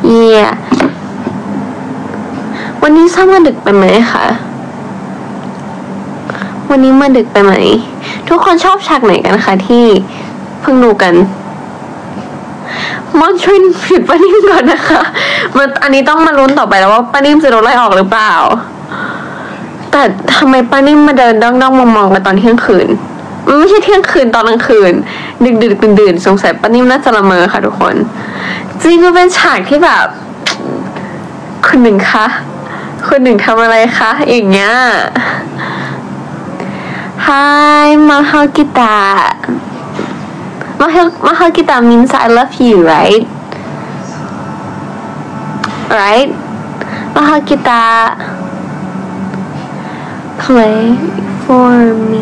yeah วันนี้ซ้อมมาดึกไปไหมคะวันนี้มาดึกไปไหมทุกคนชอบฉากไหนกันคะที่เพิ่งดูกันมอนช่วยหยุดป้านิ่มก่อนนะคะอันนี้ต้องมาลุ้นต่อไปแล้วว่าป้านิ่มจะโดนไล่ออกหรือเปล่าแต่ทำไมป้านิ่มมาเดินด้องๆมองๆกันตอนเที่ยงคืนมันไม่ใช่เที่ยงคืนตอนกลางคืนดึกดื่นสงสัยป้านิ่มน่าจะละเมอค่ะทุกคนจริงมันเป็นฉากที่แบบคุณหนึ่งคะคุณหนึ่งทำอะไรคะอย่างเงี้ย Hi Mahagita Mahagita means I love you right Mahagita play for me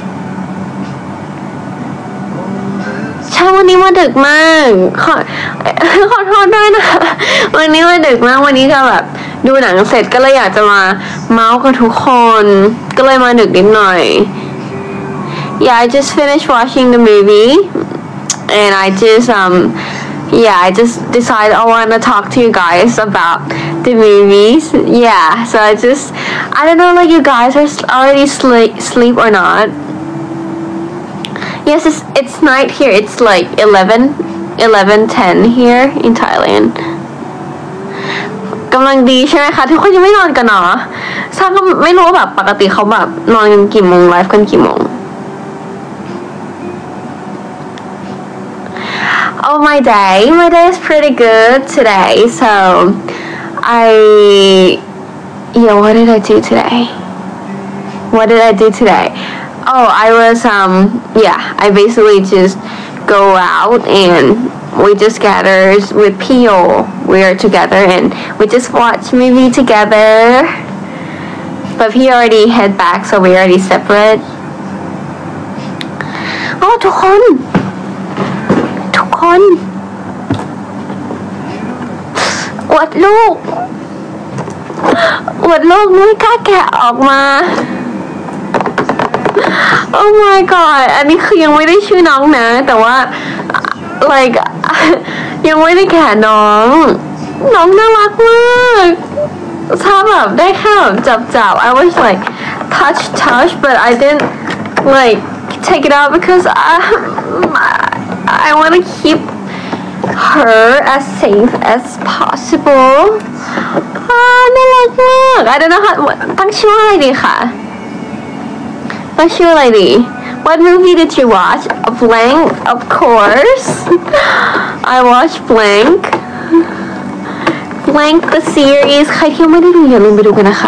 ใช่วันนี้มาดึกมากขอโทษด้วยนะวันนี้มาดึกมากวันนี้ก็แบบดูหนังเสร็จก็เลยอยากจะมาเมาส์กับทุกคนก็เลยมาดึกนิดหน่อย Yeah I just finished watching the movie and I just decided I want to talk to you guys about the movies yeah so I don't know like you guys are already sleep or not yes it's night here it's like 11:10 here in Thailand กำลังดีใช่ไหมคะทุกคนยังไม่นอนกันเนาะทราบก็ไม่รู้ว่าแบบปกติเขาแบบนอนกันกี่โมงไลฟ์กันกี่โมง Oh my day is pretty good today so what did I do today oh I was I basically just go out and we just gathered with Pio we are together and we just watch movie together but he already head back so we already separate ทุกคนอวดลูกไม่กล้าแกะออกมา Oh my god อันนี้คือยังไม่ได้ชื่อน้องนะแต่ว่า like ยังไม่ได้แกะน้องน่ารักมากถ้าแบบได้แค่แบบจับ I was like touch but I didn't like take it out because I want to keep her as safe as possible น่ารักมาก I don't know how ตั้งชื่ออะไรดีคะตั้งชื่ออะไรดี What movie did you watch? Blank, of course. I watched Blank the series ใครที่ไม่ได้ดูอย่าลืมไปดูกันนะคะ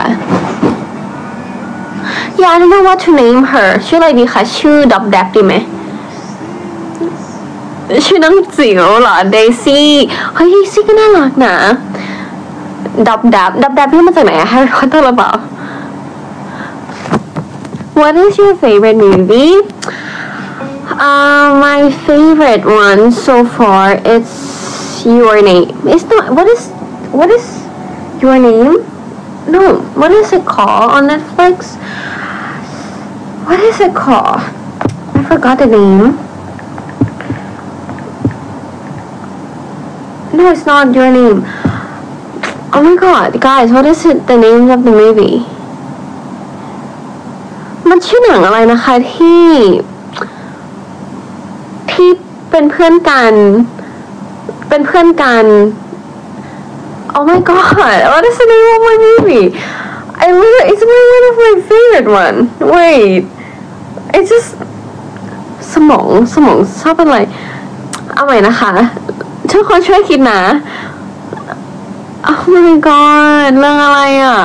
Yeah I don't know what to name her ชื่ออะไรดีคะชื่อดับแดบดีไหมชื่อน้องจิ๋วเหรอเดซี่เฮ้ยเดซี่ก็น่ารักนะดับแดบนี่มาจากไหนอะแฮร์รี่พอตเตอร์หรือเปล่า What is your favorite movie? My favorite one so far it's Your Name. It's not what is Your Name? No, what is it called on Netflix? What is it called? I forgot the name. No, it's not Your Name. Oh my god, guys, what is it? The name of the movie? มันชื่อหนังอะไรนะคะที่เป็นเพื่อนกัน Oh my god, what is the name of my movie? It's one of my favorite one. Wait, it's just สมองชอบอะไรเอาใหม่นะคะทุกคนช่วยคิดนะ Oh my god เรื่องอะไรอ่ะ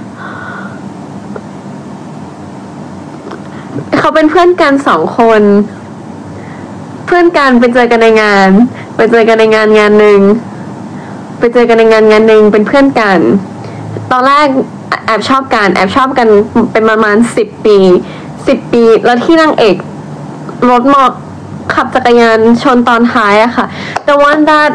เขาเป็นเพื่อนกัน2 คนเพื่อนกันไปเจอกันในงานงานหนึ่งเป็นเพื่อนกันตอนแรกแอบชอบกันเป็นประมาณ10 ปีแล้วที่นางเอกรถขับจักรยานชนตอนท้ายอะค่ะ the one that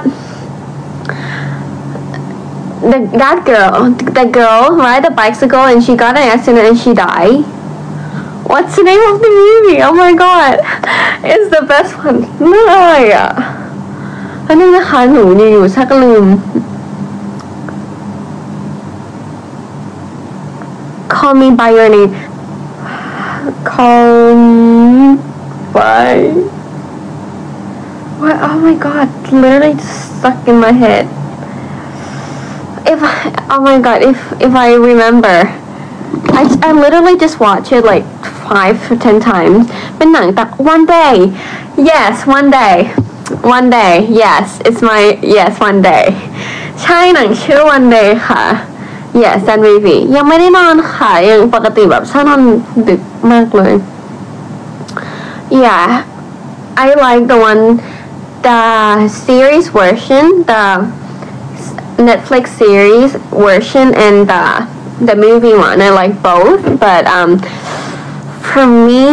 that girl ride the bicycle and she got an accident and she died. What's the name of the movie? Oh my god, it's the best one. เรื่องอะไรอะอันนี้นะคะหนูอยู่ชักลืม Call Me by Your Name Call Me by what? Oh my god, literally just stuck in my head. Oh my god, if I remember, I literally just watched it like 5 to 10 times. เป็นหนังแต่ One Day, yes, One Day, yes, it's my yes, One Day ใช่หนังชื่อ One Day ค่ะ yes, that movie ยังไม่ได้นอนค่ะยังปกติแบบชอบนอนดึกมากเลย yeah, I like the series version, the Netflix series version and the movie one. I like both, but for me,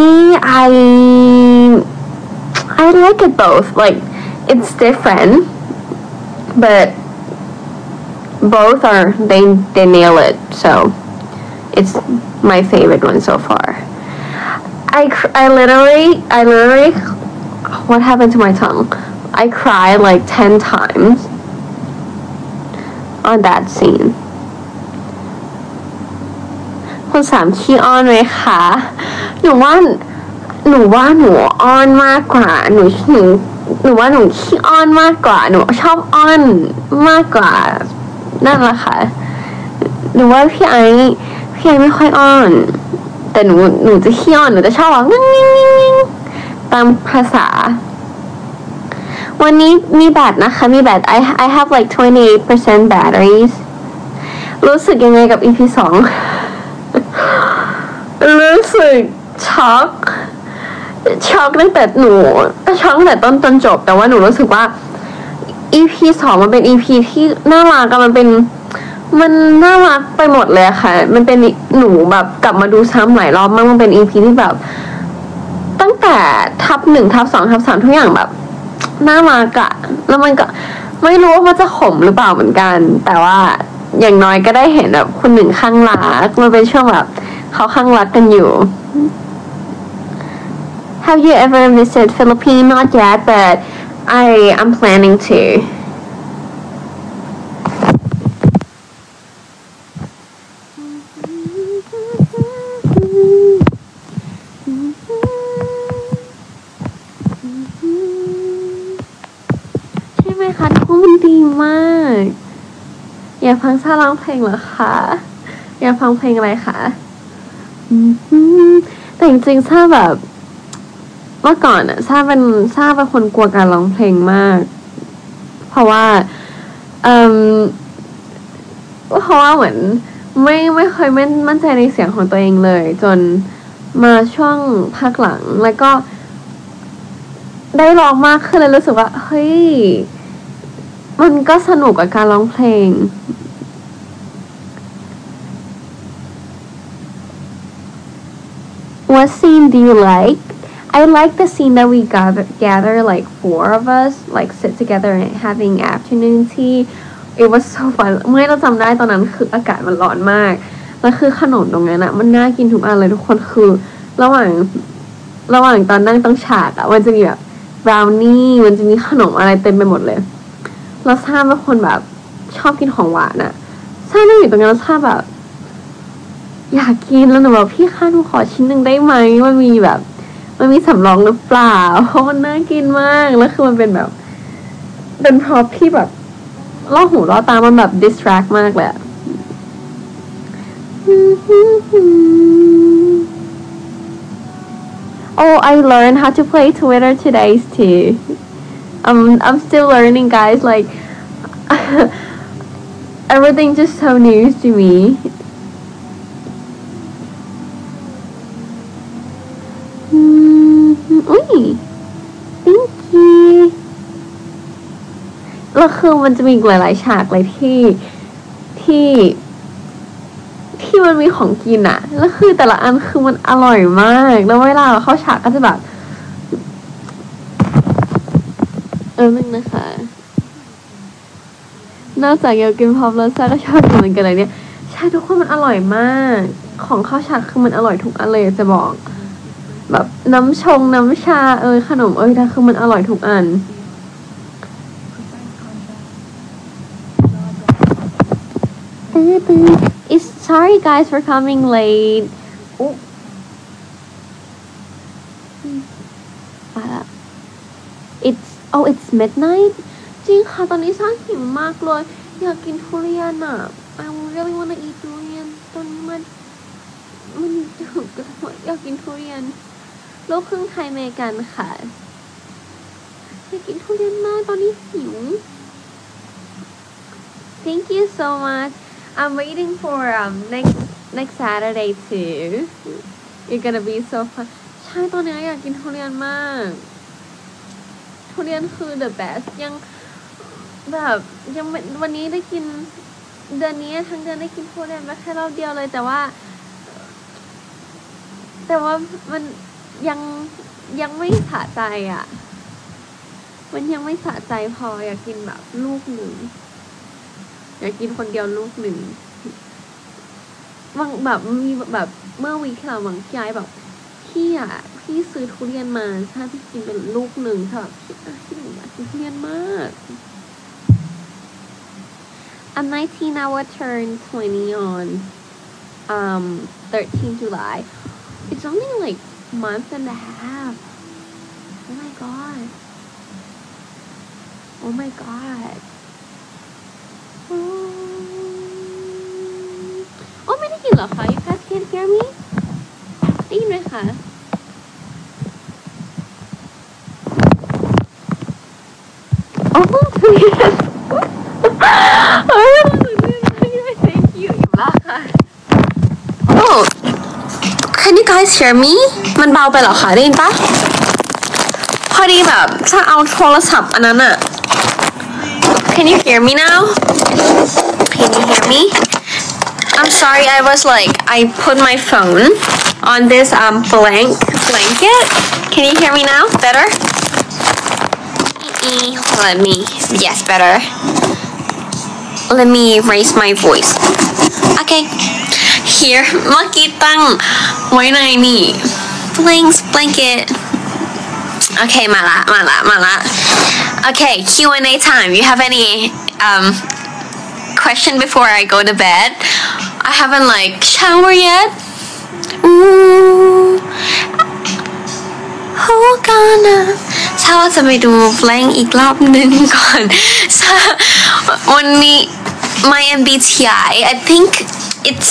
I like it both. Like it's different, but both are they nail it. So it's my favorite one so far. I literally what happened to my tongue? I cried like 10 times on that scene. คนสามขี้อ้อนไหมคะหนูว่าหนูอ้อนมากกว่าหนูว่าหนูขี้อ้อนมากกว่าหนูชอบอ้อนมากกว่านั่นแหละค่ะหนูว่าพี่ไอไม่ค่อยอ้อนแต่หนูจะขี้อ้อนหนูจะชอบว่าตามภาษาวันนี้มีแบตนะคะมีแบต I have like 28% batteries รู้สึกยังไงกับ EP 2 รู้สึกช็อกตั้งแต่หนูช็อกตั้งแต่ต้นจนจบแต่ว่าหนูรู้สึกว่า EP 2มันเป็น EP ที่น่ารักมันน่ารักไปหมดเลยค่ะมันเป็นหนูแบบกลับมาดูซ้ำหลายรอบมากมันเป็น EP ที่แบบตั้งแต่ทับ 1 ทับ 2 ทับ 3ทุกอย่างแบบน่ารักอะแล้วมันก็ไม่รู้ว่ามันจะขมหรือเปล่าเหมือนกันแต่ว่าอย่างน้อยก็ได้เห็นแบบคนหนึ่งข้างรักมันเป็นช่วงแบบเขาข้างรักกันอยู่ Have you ever visited Philippines? Not yet, but I'm planning to. ใช่ไหมคะทุกคนมันดีมากอยากฟังซาร้องเพลงเหรอคะอยากฟังเพลงอะไรคะแต่จริงๆซาแบบเมื่อก่อนอะซาเป็นคนกลัวการร้องเพลงมากเพราะว่าเหมือนไม่เคยมั่นใจในเสียงของตัวเองเลยจนมาช่วงภาคหลังแล้วก็ได้ร้องมากขึ้นเลยรู้สึกว่าเฮ้ยมันก็สนุกกับการร้องเพลงWhat scene do you like? I like the scene that we gather like 4 of us, like sit together and having afternoon tea. It was so fun. เมื่อเราจำได้ตอนนั้นคืออากาศมันร้อนมากแล้วคือขนมตรงนั้นอะมันน่ากินทุกอันเลยทุกคนคือระหว่างตอนนั่งต้องฉากอะมันจะมีแบบบราวนี่มันจะมีขนมอะไรเต็มไปหมดเลยแล้วซ่าเป็นคนแบบชอบกินของหวานอะซ่านั่งอยู่ตรงนั้นแล้วซ่าแบบอยากกินแล้วหนูบอกพี่คะหนูขอชิ้นหนึ่งได้ไหมมันมีสำรองหรือเปล่าเพราะมันน่ากินมากแล้วคือมันเป็นแบบเป็นพร็อพที่แบบล่อหูล่อตามันแบบ distract มากเลยอะOh, I learned how to play Twitter today too. I'm still learning, guys. Like everything just so new to me. อุ้ย thank you แล้วคือมันจะมีหลายๆฉากเลยที่มันมีของกินอะแล้วคือแต่ละอันคือมันอร่อยมากแล้วเวลาเราเข้าฉากก็จะแบบนึงนะคะนอกจากอยากกินพอปแล้วซ่าก็ชอบกินเหมือนกันเลยเนี่ยใช่ทุกคนมันอร่อยมากของเข้าฉากคือมันอร่อยทุกอันเลยจะบอกแบบน้ำชาขนมแต่คือมันอร่อยทุกอันIt's sorry guys for coming late มาละ it's midnight จริงค่ะตอนนี้ซ่าหิวมากเลยอยากกินทุเรียนอ่ะ I really wanna eat ทุเรียนตอนนี้มันดึกแล้วอยากกินทุเรียนลูกครึ่งไทยอเมริกันค่ะอยากกินทุเรียนมากตอนนี้หิว Thank you so much I'm waiting for next Saturday too You're gonna be so fun ใช่ตอนนี้อยากกินทุเรียนมากทุเรียนคือ the best ยังแบบยังวันนี้ได้กินเดือนนี้ทั้งเดือนได้กินทุเรียนไปแค่รอบเดียวเลยแต่ว่ามันยังไม่สะใจอ่ะมันยังไม่สะใจพออยากกินแบบลูกหนึ่งอยากกินคนเดียวลูกหนึ่งบางแบบมีแบบเมื่อวีคที่เราบางย้ายแบบพี่ซื้อทุเรียนมาถ้าพี่กินเป็นลูกหนึ่งค่ะพี่หนูอยากกินทุเรียนมาก I'm 19 I will turn 20 on 13 July It's only like a month and a half Oh my god Oh my god Oh ไม่ได้ยินเหรอคะ You guys can't hear me ได้ยินไหมคะโอ้ทุเรียนเฮ้ยthank you อยู่บ้างค่ะ Oh Can you guys hear me มันเบาไปเหรอคะได้ยินปะพอดีแบบถ้าเอาโทรศัพท์อันนั้นอะ Can you hear me now Can you hear me I'm sorry I was like I put my phone on this blanket Can you hear me now better Let me yes better Let me raise my voice Okay Here เมื่อกี้ตั้งไว้ในนี่ blanket Okay มาละ Okay Q&A time you have any question before I go to bed I haven't like shower yet Who gonna ถ้าว่าจะไปดูblank อีกรอบนึงก่อนวันนี้ my MBTI I think It's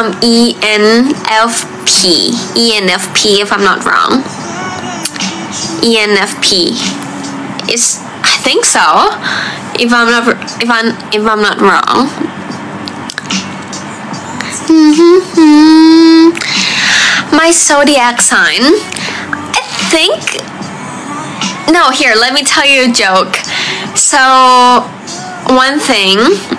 ENFP if I'm not wrong ENFP is I think so if I'm not wrong my zodiac sign I think no here let me tell you a joke so one thing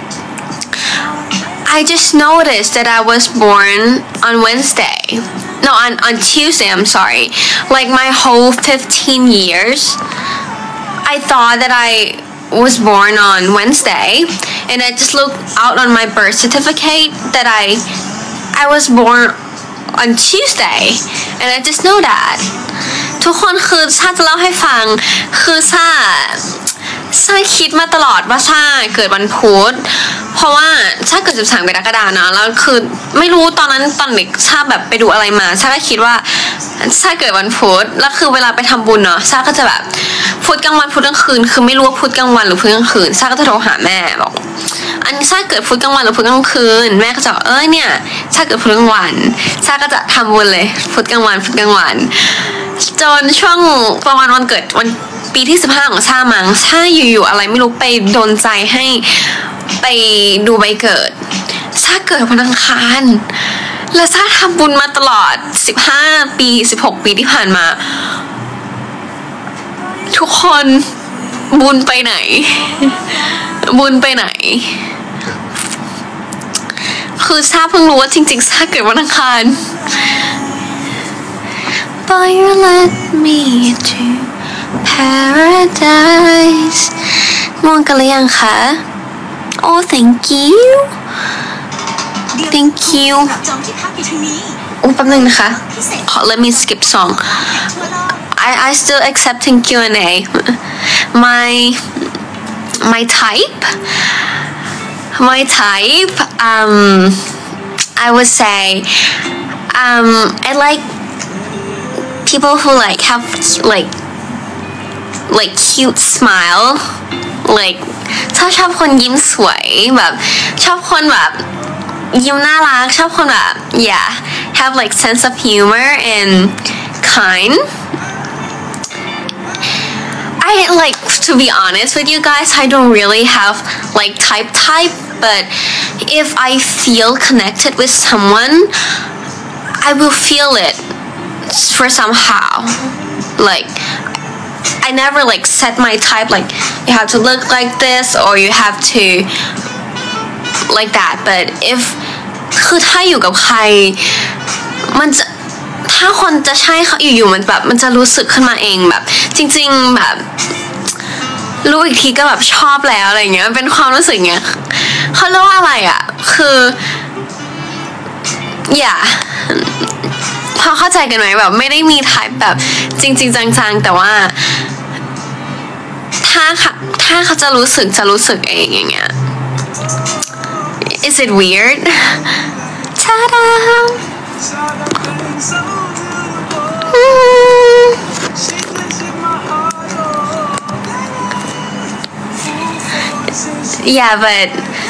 I just noticed that I was born on Wednesday. No, on Tuesday, I'm sorry. Like my whole 15 years, I thought that I was born on Wednesday. And I just looked out on my birth certificate that I was born on Tuesday. And I just know that. ทุกคนคือชาจะเล่าให้ฟังคือชาคิดมาตลอดว่าชาเกิดวันพุธเพราะว่าชาเกิด13 กรกฎาคมนะแล้วคือไม่รู้ตอนนั้นตอนเด็กชาแบบไปดูอะไรมาชาก็คิดว่าชาเกิดวันพุธแล้วคือเวลาไปทำบุญเนาะชาก็จะแบบพุธกลางวันพุธกลางคืนคือไม่รู้ว่าพุธกลางวันหรือพุธกลางคืนชาก็จะโทรหาแม่บอกอันนี้ชาเกิดพุธกลางวันหรือพุธกลางคืนแม่ก็จะบอกเนี่ยชาเกิดพุธกลางวันชาก็จะทำบุญเลยพุธกลางวันจนช่วงประมาณวันเกิดวันปีที่15ของชามั้งชาอยู่ๆอะไรไม่รู้ไปโดนใจให้ไปดูใบเกิดชาเกิดวันอังคารและชาทำบุญมาตลอด15 ปี16 ปีที่ผ่านมาทุกคนบุญไปไหนคือชาเพิ่งรู้ว่าจริงๆชาเกิดวันอังคาร But you let me to paradise ง่วงกันหรือยังคะ Oh thank you โอ้แป๊บนึงนะคะ Let me skip song I still accepting Q&A my type I would say I like people who like have like cute smile like ชอบคนยิ้มสวยแบบชอบคนแบบยิ้มน่ารักชอบคนแบบ yeah have like sense of humor and kind I like to be honest with you guys I don't really have like type but if I feel connected with someone I will feel it for somehow like I never like set my type like you have to look like this or you have to like that but if คือถ้าอยู่กับใครมันจะถ้าคนจะใช่เขาอยู่ๆมันแบบมันจะรู้สึกขึ้นมาเองแบบจริงๆแบบรู้อีกทีก็แบบชอบแล้วอะไรเงี้ยเป็นความรู้สึกเงี้ยเขาเรียกว่าอะไรอ่ะคืออย่าพอเข้าใจกันไหมแบบไม่ได้มีไทป์แบบจริงๆจังๆแต่ว่าถ้าเขาจะรู้สึกเองอย่างเงี้ย Is it weird? Ta-da! Yeah, but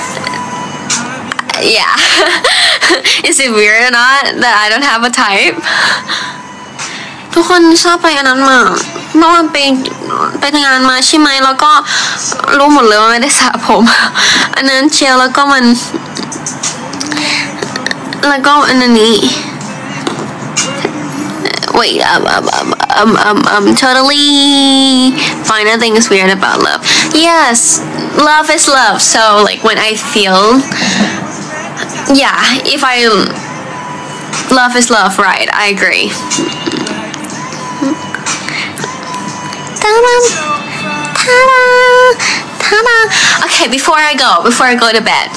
yeah. Is it weird or not that I don't have a type? ทุกคนชอบไปอันนั้นมาเมื่อวานไปงานมาใช่ไหมแล้วก็รู้หมดเลยว่าไม่ได้สระผมอันนั้นเจลแล้วก็อันนี้ Wait, totally fine. Nothing is weird about love. Yes, love is love. So like when I feel, yeah, if I love is love, right? I agree. Ta-da, ta-da, ta-da. Okay, before I go to bed.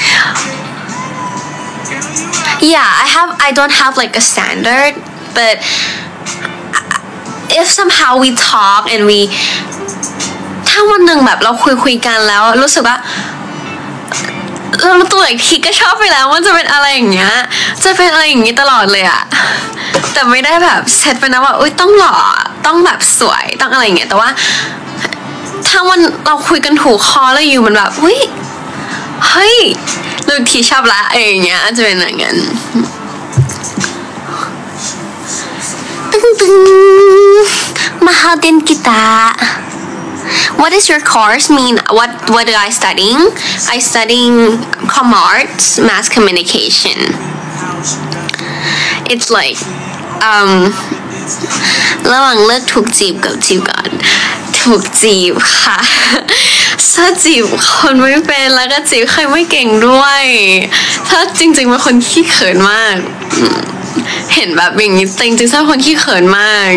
Yeah, I don't have like a standard, but if somehow we talk and we ถ้าวันหนึ่งแบบเราคุยกันแล้วรู้สึกว่าเราตัวอีกทีก็ชอบไปแล้วมันจะเป็นอะไรอย่างเงี้ยจะเป็นอะไรอย่างงี้ตลอดเลยอะแต่ไม่ได้แบบเซตไปนะว่าอุ้ยต้องหล่อต้องแบบสวยต้องอะไรอย่างเงี้ยแต่ว่าถ้าวันเราคุยกันถูกคอแล้วอยู่มันแบบอุ้ยเฮ้ยเราอีกทีชอบละอย่างเงี้ยจะเป็นอย่างงั้นMahadin kita. What does your course mean? What do I studying? I studying Com Arts, Mass Communication. It's like ระหว่างเลือกถูกจีบกับจีบก่อนถูกจีบค่ะถ้าจีบคนไม่เป็นแล้วก็จีบใครไม่เก่งด้วยถ้าจริงๆเป็นคนขี้เขินมากเห็นแบบอย่างนี้จริงๆถ้าคนขี้เขินมาก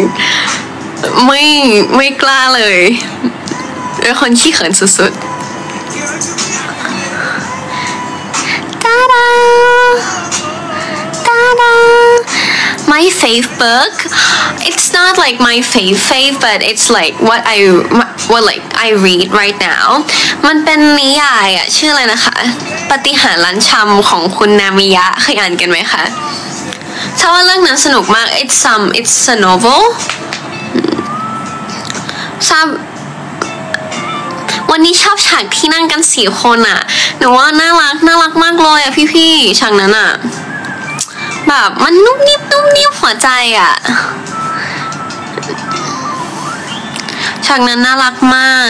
ไม่กล้าเลยเป็นคนขี้เขินสุดๆตาดาตาดา My fave book it's not like my fave but it's like what like I read right now มันเป็นนิยายอะชื่ออะไรนะคะปาฏิหาริย์ล้านชำของคุณนามิยะเคยอ่านกันไหมคะชอบว่าเรื่องนั้นสนุกมาก it's a novel ชอบวันนี้ชอบฉากที่นั่งกัน4คนอ่ะหนูว่าน่ารักมากเลยอ่ะพี่ๆฉากนั้นอ่ะแบบมันนุ่มนิ่มหัวใจอ่ะฉากนั้นน่ารักมาก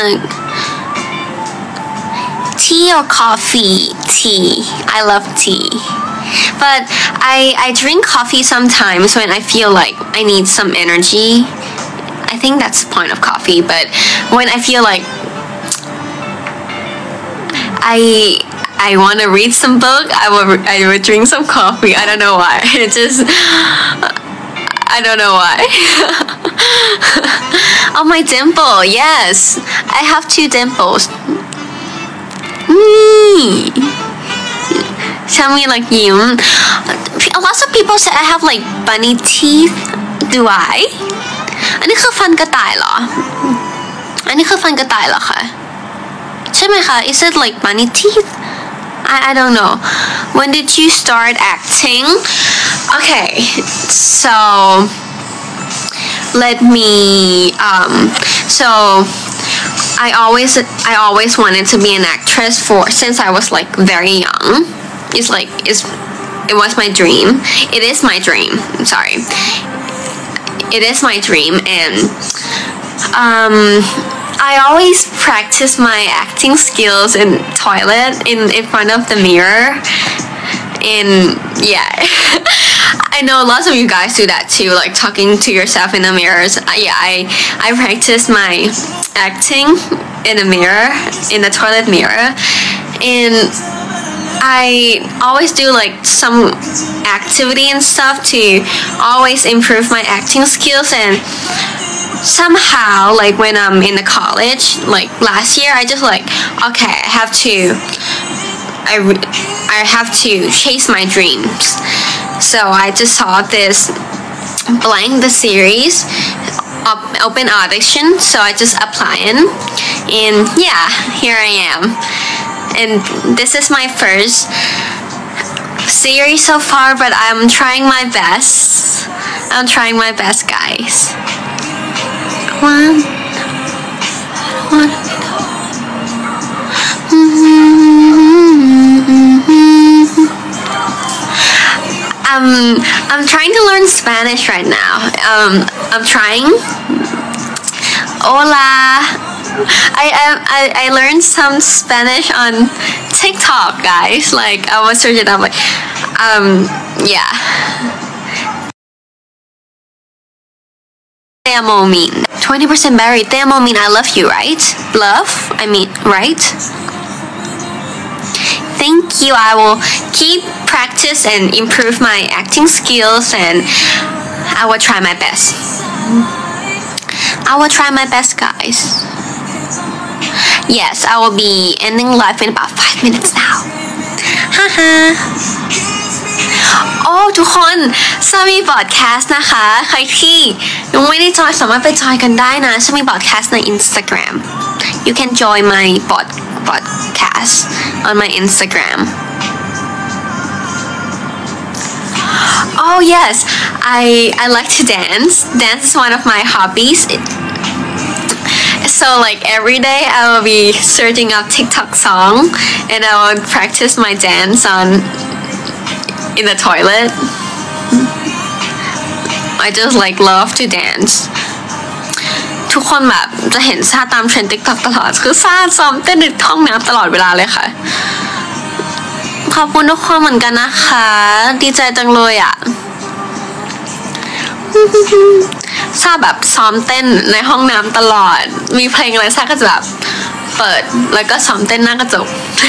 Tea or coffee? Tea. I love tea. But I drink coffee sometimes when I feel like I need some energy. I think that's the point of coffee. But when I feel like I want to read some book, I would drink some coffee. I don't know why. It just I don't know why. Oh, my dimple. Yes, I have 2 dimples. Shami like you. A lot of people say I have like bunny teeth. Do I? อันนี้คือฟันกระต่ายเหรออันนี้คือฟันกระต่ายเหรอคะใช่ไหมคะ Is it like bunny teeth? I don't know. When did you start acting? Okay, so let me so I always wanted to be an actress since I was like very young. It was my dream. It is my dream. I'm sorry. It is my dream, and I always practice my acting skills in toilet in front of the mirror. And yeah, I know lots of you guys do that too, like talking to yourself in the mirrors. Yeah, I practice my acting in the mirror, in the toilet mirror, and I always do like some activity and stuff to always improve my acting skills. And somehow, like when I'm in the college, like last year, I just like, okay, I have to chase my dreams. So I just saw this Blank the series open audition, so I just applied, and yeah, here I am. And this is my first series so far, but I'm trying my best. I'm trying my best, guys. I'm trying to learn Spanish right now. I'm trying. Hola. I learned some Spanish on TikTok, guys. Like I was searching up, like, yeah. Te amo mean 20% married. Te amo mean I love you, right? Love? I mean, right? Thank you. I will keep practice and improve my acting skills, and I will try my best. I will try my best, guys. Yes, I will be ending live in about 5 minutes now. Haha. โอ้ทุกคนฉันมีพอดแคสต์นะคะใครที่ยังไม่ได้จอยสามารถไปจอยกันได้นะฉันมีพอดแคสต์ใน Instagram. You can join my podcast on my Instagram. Oh yes, I like to dance. Dance is one of my hobbies. So like every day I will be searching up TikTok song and I will practice my dance in the toilet. I just like love to dance. ทุกคนแบบจะเห็นซาตามเทรนด์ TikTok ตลอดคือซาซ้อมเต้นในห้องน้ำตลอดเวลาเลยค่ะขอบคุณทุกคนเหมือนกันนะคะดีใจจังเลยอ่ะซาแบบซ้อมเต้นในห้องน้ำตลอดมีเพลงอะไรซาก็จะแบบเปิดแล้วก็ซ้อมเต้นหน้ากระจก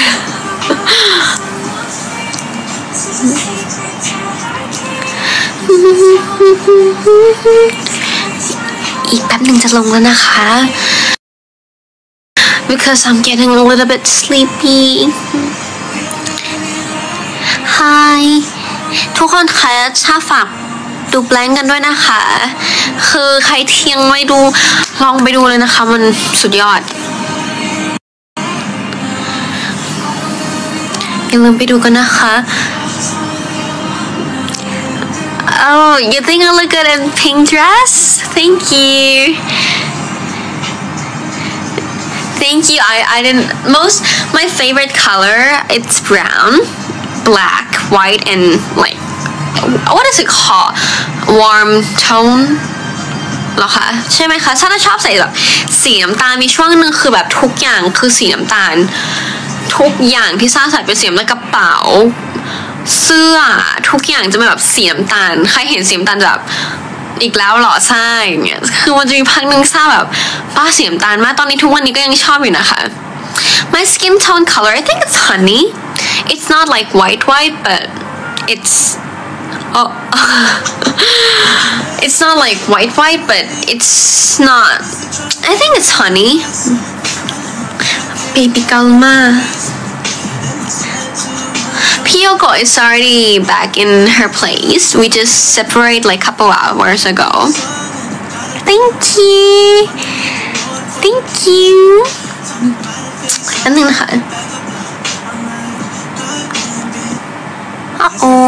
อีกแป๊บหนึ่งจะลงแล้วนะคะ because I'm getting a little bit sleepy. Hi ทุกคนคะถ้าฝากดูแบงค์กันด้วยนะคะคือใครเที่ยงไม่ดูลองไปดูเลยนะคะมันสุดยอดอย่าลืมไปดูกันนะคะ Oh, you think I look good in pink dress? Thank you. Thank you. I didn't my favorite color it's brown, black, white, and like what is it called? Warm tone เหรอคะใช่ไหมคะฉันชอบใส่แบบสีน้ำตาลมีช่วงนึงคือแบบทุกอย่างคือสีน้ำตาลทุกอย่างที่ซ่าใส่เป็นสีน้ำตาลกระเป๋าเสื้อทุกอย่างจะเป็นแบบสีน้ำตาลใครเห็นสีน้ำตาลแบบอีกแล้วหรอซ่าอย่างเงี้ยคือมันจะมีพักนึงซ่าแบบป้าสีน้ำตาลมากตอนนี้ทุกวันนี้ก็ยังชอบอยู่นะคะ My skin tone color I think it's honey. It's not like white but it's it's not like white but it's not I think it's honey. Baby Kalma. Piyoko is already back in her place. We just separated like a couple hours ago. Thank you. Thank you. อันนึงนะคะโอ้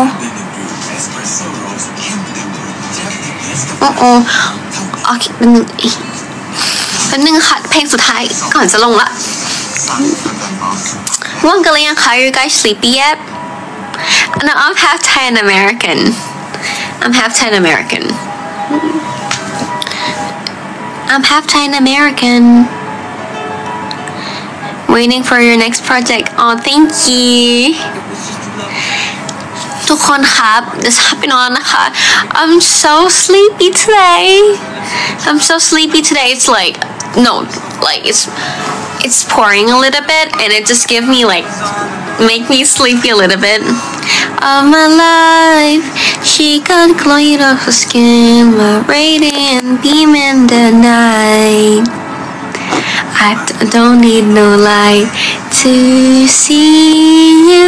โอเคเป็นหนึ่งค่ะเพลงสุดท้ายก่อนจะลงละง่วงกันหรือยังคะ Are you guys sleepy yet? No, I'm half Thai and American. I'm half Thai and American. I'm half Thai and American. Waiting for your next project. Oh, thank you. ทุกคนครับเดี๋ยวจะไปนอนนะคะ I'm so sleepy today. I'm so sleepy today. It's like no, like it's pouring a little bit, and it just give me like make me sleepy a little bit. I'm alive. She got glowing off her skin, my radiant beam in the night. I don't need no light to see you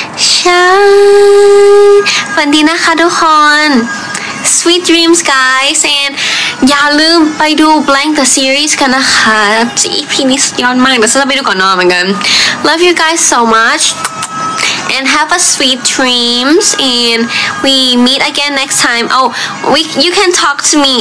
shine. ฝันดีนะคะทุกคน Sweet dreams guys and อย่าลืมไปดู Blank the series กันนะคะ EP นี้สุดยอดมากเดี๋ยวจะไปดูก่อนนอนเหมือนกัน Love you guys so much and have a sweet dreams and we meet again next time. Oh, you can talk to me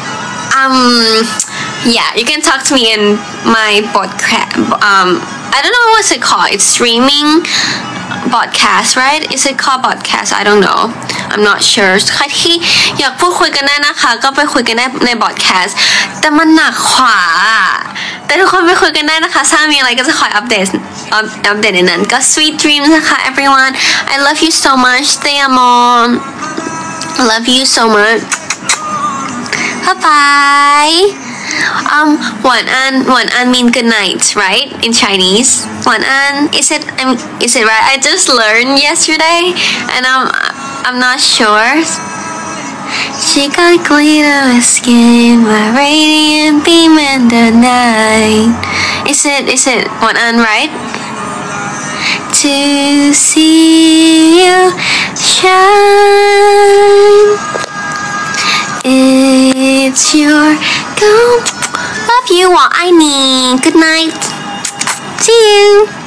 yeah, you can talk to me in my podcast. I don't know what's it called. It's streaming podcast, right? Is it called podcast? I don't know. I'm not sure. ใครที่อยากพูดคุยกันได้นะคะก็ไปคุยกันได้ใน podcast แต่มันหนักขวาแต่ทุกคนไปคุยกันได้นะคะถ้ามีอะไรก็จะคอยอัปเดตในนั้นก็ sweet dreams นะคะ everyone. I love you so much. Stay on. I love you so much. Bye bye. 晚安 mean good night, right? In Chinese. 晚安 is it right? I just learned yesterday and I'm not sure. She got glitter with skin, my radiant beam in the night. Is it 晚安 right? To see you shine. It's your go. Love you, 晚安你 Good night. See you.